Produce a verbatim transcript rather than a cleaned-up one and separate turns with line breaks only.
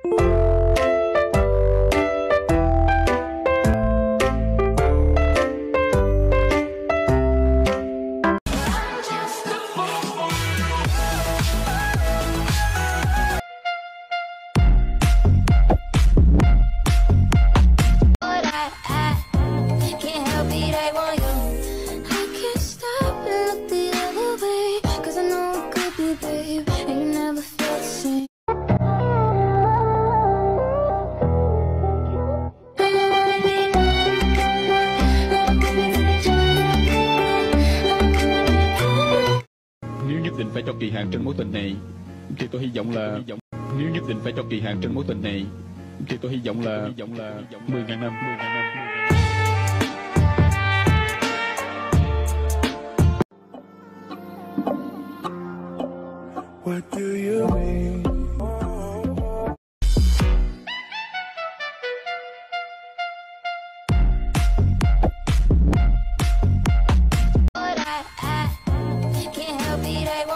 Nếu nhất định phải cho kỳ hạn trên mối tình này thì tôi hy vọng là nếu nhất định phải cho kỳ hạn trên mối tình này thì tôi hy vọng là hy vọng là mười ngàn năm, mười ngàn năm.
What do you mean?
Can't help it, I